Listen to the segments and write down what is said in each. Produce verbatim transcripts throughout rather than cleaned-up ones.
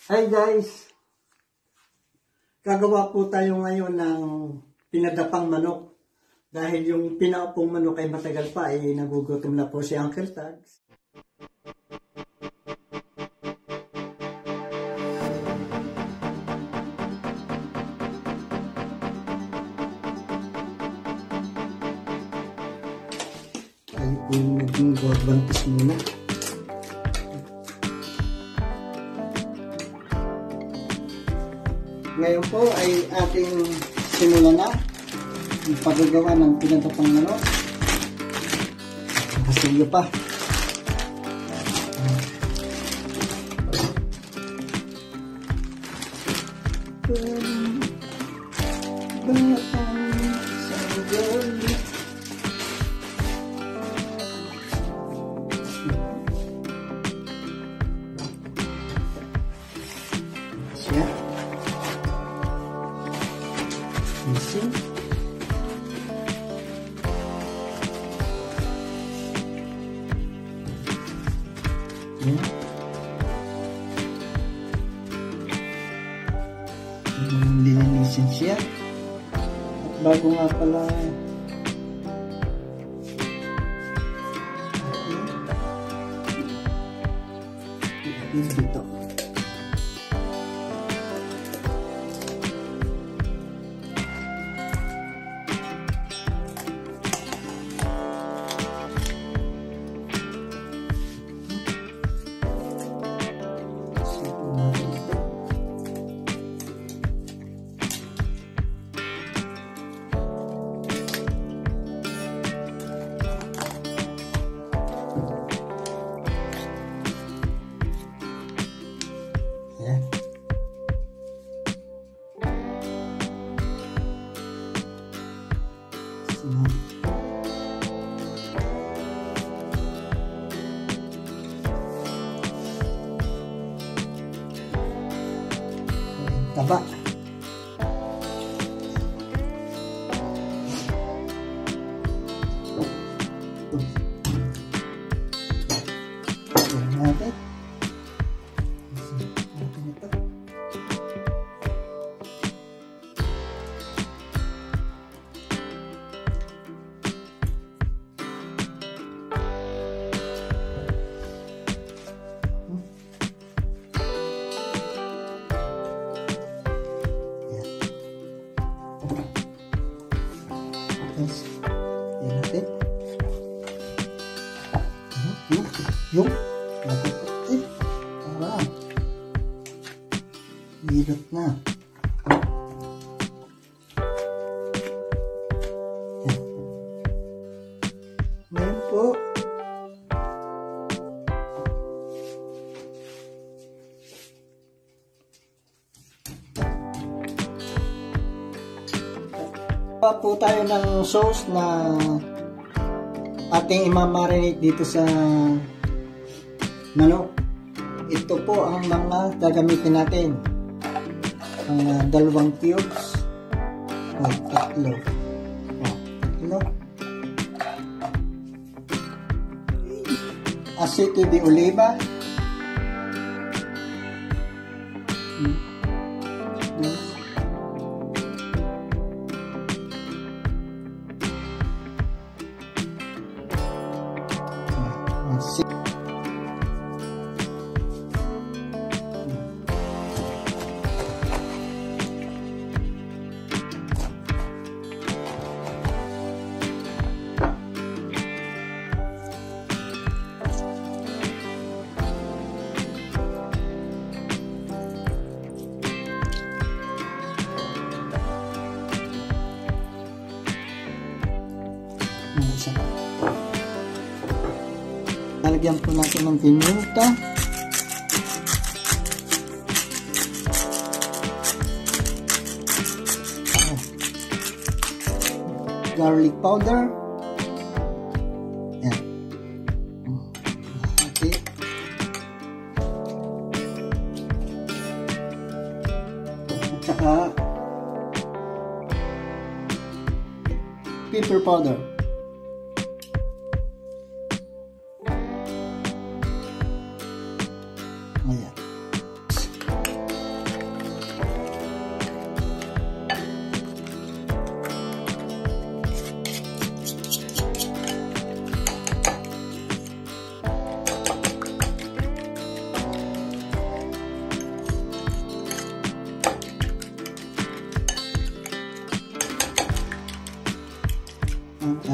Hi guys! Gagawa po tayo ngayon ng pinadapang manok. Dahil yung pinaupong manok ay matagal pa, ay nagugutom na po si Uncle Thags. Tayo po yung nag-advantage muna. Ngayon po ay ating simulan na yung paggagawa ng pinadapang manok. Nakasilyo pa. Siya. Missing. Yan. Lilinisin siya. At bago nga pala yan dito. Taba. Ito natin. Natin ito. Yes. Yan natin. Yung, yung, nakapit. Para. Hilot na. Yan. Ngayon po. Pa po tayo ng sauce na ating imamarinate dito sa manok. Ito po ang mga gagamitin natin. Ang uh, dalawang cubes. O, tatlo. O, tatlo. Aceite de oliva. Hmm. Yes. Lalagyan po natin ng piminta. Oh. Garlic powder. Yan. Okay. At saka pepper powder. Ayan.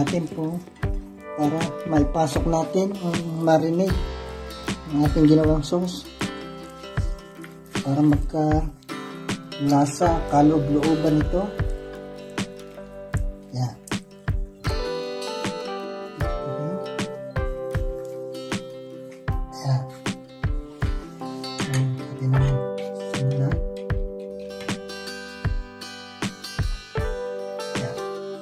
natin po para maipasok natin ang marinade ng ating ginawang sauce para magka lasa, kaloob-looban ito. Yan. Yan. Atin naman simula. Yan.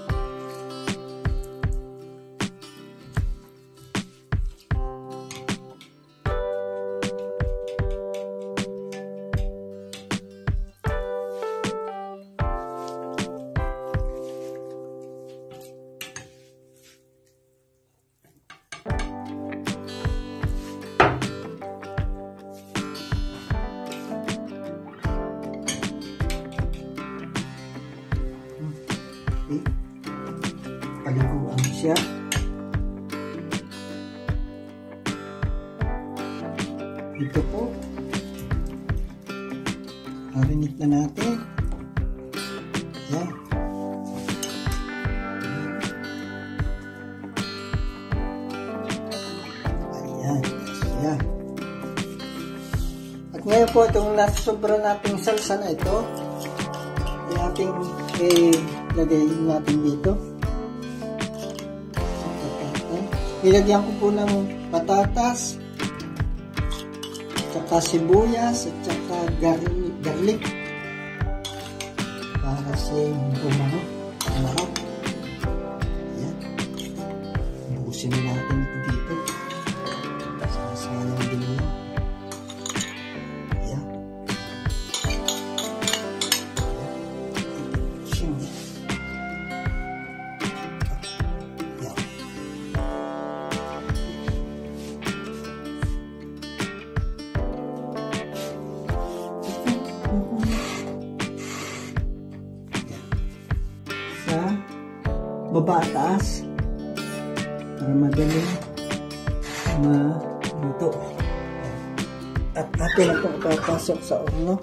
Okay. Paliguan siya. Ito po. Marinate na natin. Yan. Ayan. Ayan. At ngayon po itong nasobra nating salsa na ito. Yung ating eh, lagay natin dito. Ilagyan ko po ng patatas, tsaka sibuyas, at tsaka garlic, garlic para siya bumango. Malakap. Ayan. Bukusin natin ito dito. Sasayang din yun. Ayan. Sa baba at taas para madali maluto. At atin itong papasok sa horno.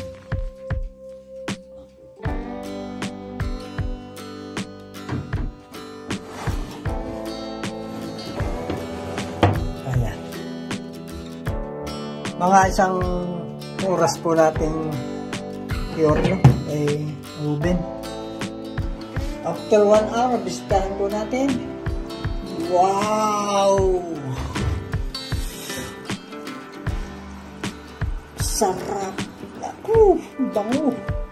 Ayan. Mga isang oras po natin i-horno ay oven. After one hour, bistahan po natin. Wow! Sarap! Naku! Bango!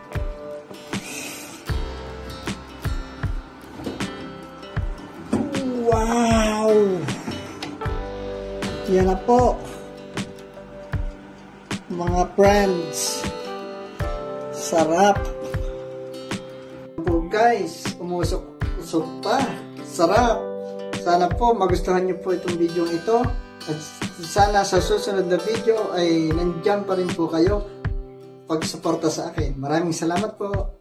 Wow! Yan na po. Mga friends. Sarap! Guys, umusok-usok pa. Sarap. Sana po magustuhan niyo po itong video ito. At sana sa susunod na video ay nandiyan pa rin po kayo pagsuporta sa akin. Maraming salamat po.